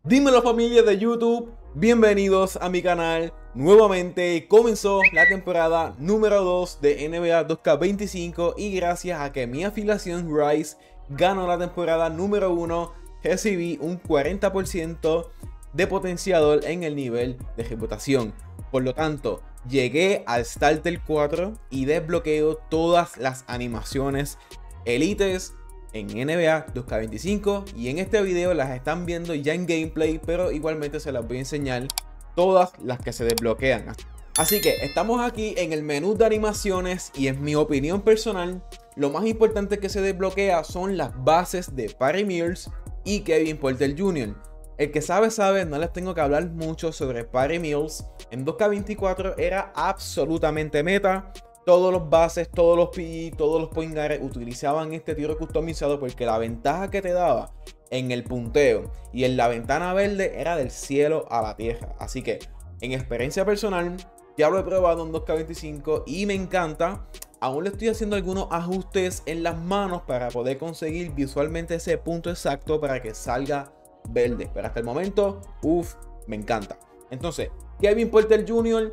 Dímelo familia de YouTube, bienvenidos a mi canal. Nuevamente comenzó la temporada número 2 de NBA 2K25 y gracias a que mi afiliación Rise ganó la temporada número 1, recibí un 40% de potenciador en el nivel de reputación. Por lo tanto, llegué al Starter 4 y desbloqueo todas las animaciones elites en NBA 2K25 y en este video las están viendo ya en gameplay, pero igualmente se las voy a enseñar todas las que se desbloquean. Así que estamos aquí en el menú de animaciones y en mi opinión personal, lo más importante que se desbloquea son las bases de Patty Mills y Kevin Porter Jr. El que sabe, no les tengo que hablar mucho sobre Patty Mills. En 2K24 era absolutamente meta. Todos los bases, todos los PG, todos los point guards utilizaban este tiro customizado porque la ventaja que te daba en el punteo y en la ventana verde era del cielo a la tierra. Así que en experiencia personal ya lo he probado en 2K25 y me encanta. Aún le estoy haciendo algunos ajustes en las manos para poder conseguir visualmente ese punto exacto para que salga verde. Pero hasta el momento, me encanta. Entonces, Kevin Porter Jr.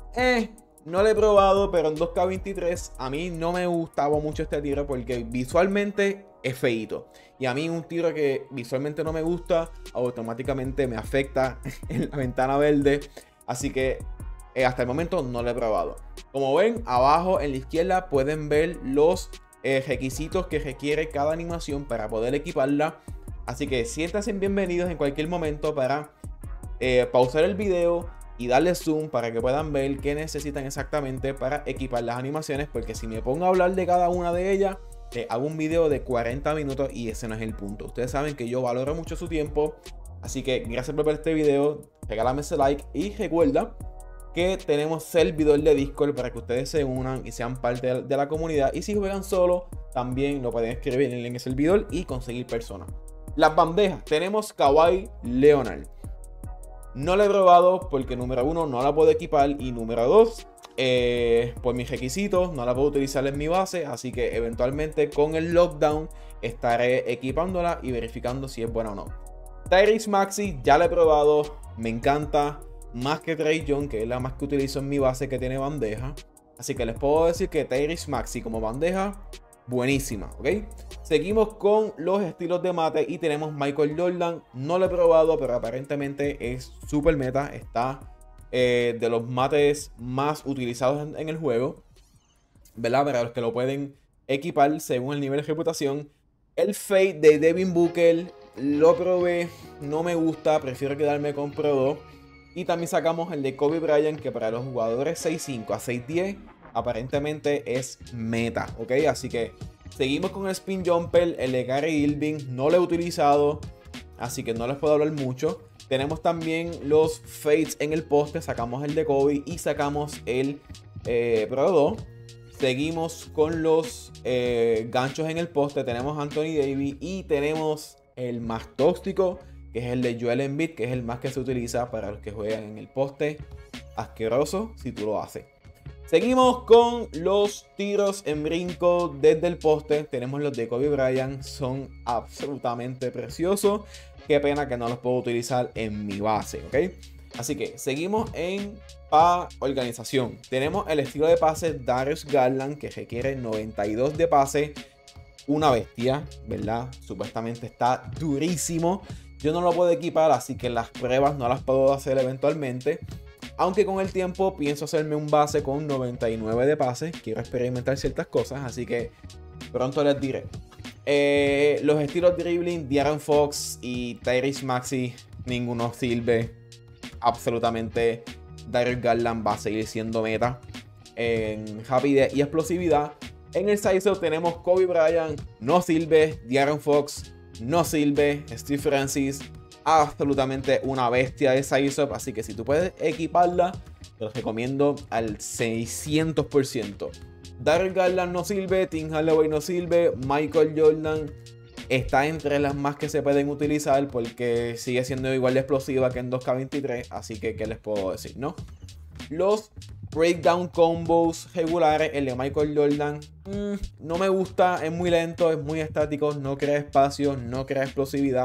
No lo he probado, pero en 2K23 a mí no me gustaba mucho este tiro porque visualmente es feíto. Y a mí un tiro que visualmente no me gusta, automáticamente me afecta en la ventana verde. Así que hasta el momento no lo he probado. Como ven, abajo en la izquierda pueden ver los requisitos que requiere cada animación para poder equiparla. Así que siéntanse bienvenidos en cualquier momento para pausar el video y darle zoom para que puedan ver qué necesitan exactamente para equipar las animaciones, porque si me pongo a hablar de cada una de ellas, hago un video de 40 minutos y ese no es el punto. Ustedes saben que yo valoro mucho su tiempo, así que gracias por ver este video, regálame ese like y recuerda que tenemos servidor de Discord para que ustedes se unan y sean parte de la comunidad, y si juegan solo también lo pueden escribir en el servidor y conseguir personas. Las bandejas, tenemos Kawhi Leonard. No la he probado porque número 1 no la puedo equipar y número 2 por mis requisitos no la puedo utilizar en mi base, así que eventualmente con el lockdown estaré equipándola y verificando si es buena o no. Tyrese Maxey ya la he probado, me encanta más que Trae Young, que es la más que utilizo en mi base que tiene bandeja, así que les puedo decir que Tyrese Maxey como bandeja buenísima, ¿ok? Seguimos con los estilos de mate y tenemos Michael Jordan. No lo he probado, pero aparentemente es super meta. Está de los mates más utilizados en el juego, ¿verdad? Para los que lo pueden equipar según el nivel de reputación. El Fade de Devin Booker lo probé, no me gusta, prefiero quedarme con Pro 2. Y también sacamos el de Kobe Bryant, que para los jugadores 6'5 a 6'10 aparentemente es meta, ¿ok? Así que seguimos con el Spin Jumper, el de Kyrie Irving, no lo he utilizado, así que no les puedo hablar mucho. Tenemos también los Fades en el poste, sacamos el de Kobe y sacamos el Pro 2. Seguimos con los ganchos en el poste, tenemos Anthony Davis y tenemos el más tóxico, que es el de Joel Embiid, que es el más que se utiliza para los que juegan en el poste. Asqueroso si tú lo haces. Seguimos con los tiros en brinco desde el poste. Tenemos los de Kobe Bryant, son absolutamente preciosos. Qué pena que no los puedo utilizar en mi base, ¿ok? Así que seguimos en organización. Tenemos el estilo de pase Darius Garland, que requiere 92 de pase. Una bestia, ¿verdad? Supuestamente está durísimo. Yo no lo puedo equipar, así que las pruebas no las puedo hacer eventualmente. Aunque con el tiempo pienso hacerme un base con 99 de pase. Quiero experimentar ciertas cosas, así que pronto les diré. Los estilos dribbling, De'Aaron Fox y Tyrese Maxey, ninguno sirve. Absolutamente Darius Garland va a seguir siendo meta en rapidez y explosividad. En el size-up tenemos Kobe Bryant, no sirve. De'Aaron Fox, no sirve. Steve Francis, absolutamente una bestia de size-up, así que si tú puedes equiparla, te lo recomiendo al 600%. Darius Garland no sirve, Tim Hardaway no sirve, Michael Jordan está entre las más que se pueden utilizar porque sigue siendo igual de explosiva que en 2K23, así que ¿qué les puedo decir, no? Los breakdown combos regulares, el de Michael Jordan, no me gusta, es muy lento, es muy estático, no crea espacio, no crea explosividad.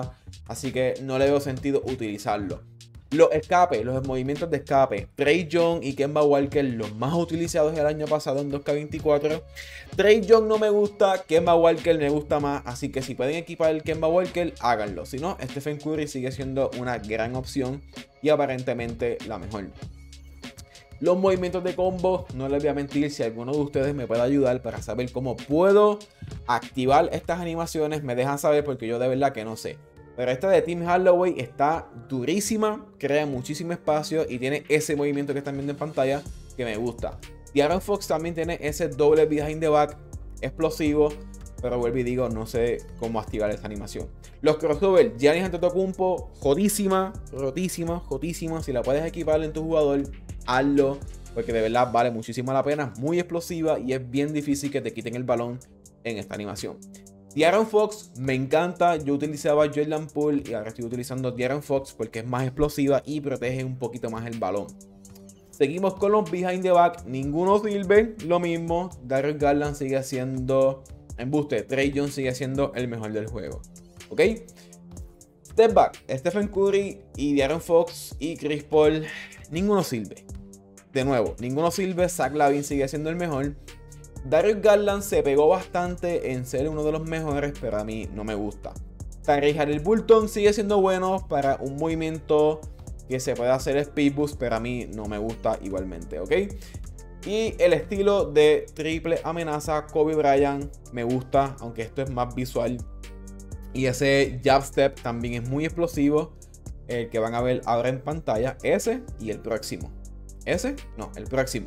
así que no le veo sentido utilizarlo. Los escapes, los movimientos de escape, Trae Young y Kemba Walker, los más utilizados el año pasado en 2K24. Trae Young no me gusta, Kemba Walker me gusta más, así que si pueden equipar el Kemba Walker, háganlo. Si no, Stephen Curry sigue siendo una gran opción y aparentemente la mejor. Los movimientos de combo, no les voy a mentir, si alguno de ustedes me puede ayudar para saber cómo puedo activar estas animaciones, me dejan saber porque yo de verdad que no sé. Pero esta de Tim Hardaway está durísima, crea muchísimo espacio y tiene ese movimiento que están viendo en pantalla que me gusta. De'Aaron Fox también tiene ese doble behind the back explosivo, pero vuelvo y digo, no sé cómo activar esta animación. Los crossover, Giannis Antetokounmpo, jodísima, rotísima, jotísima. Si la puedes equipar en tu jugador, hazlo, porque de verdad vale muchísimo la pena, muy explosiva y es bien difícil que te quiten el balón en esta animación. De'Aaron Fox me encanta, yo utilizaba Jordan Poole y ahora estoy utilizando De'Aaron Fox porque es más explosiva y protege un poquito más el balón. Seguimos con los behind the back, ninguno sirve, lo mismo, Darius Garland sigue siendo embuste, Trae Young sigue siendo el mejor del juego, ¿ok? Step back, Stephen Curry y De'Aaron Fox y Chris Paul, ninguno sirve. De nuevo, ninguno sirve, Zach LaVine sigue siendo el mejor. Darius Garland se pegó bastante en ser uno de los mejores, pero a mí no me gusta. Tyrese Haliburton sigue siendo bueno para un movimiento que se puede hacer speed boost, pero a mí no me gusta igualmente, ¿ok? Y el estilo de triple amenaza Kobe Bryant me gusta, aunque esto es más visual. Y ese jab step también es muy explosivo, el que van a ver ahora en pantalla, ese y el próximo. ¿Ese? No, el próximo.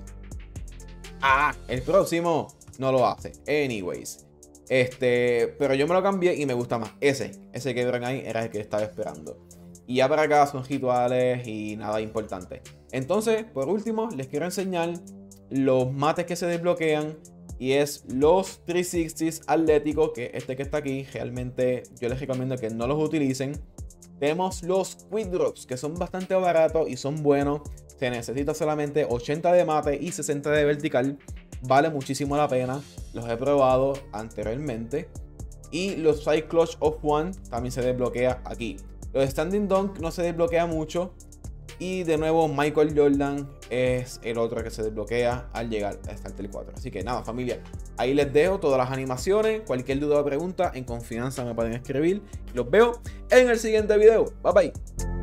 El próximo no lo hace. Anyways. Pero yo me lo cambié y me gusta más. Ese que vieron ahí era el que estaba esperando. Y ya para acá son rituales y nada importante. Entonces, por último, les quiero enseñar los mates que se desbloquean. Y es los 360s atléticos, que que está aquí. Realmente yo les recomiendo que no los utilicen. Tenemos los Quick Drops, que son bastante baratos y son buenos. Se necesita solamente 80 de mate y 60 de vertical. Vale muchísimo la pena. Los he probado anteriormente. Y los Side Clutch of One también se desbloquea aquí. Los Standing Dunk no se desbloquea mucho. Y de nuevo Michael Jordan es el otro que se desbloquea al llegar a Starter 4. Así que nada, familia, ahí les dejo todas las animaciones. Cualquier duda o pregunta, en confianza me pueden escribir. Los veo en el siguiente video. Bye bye.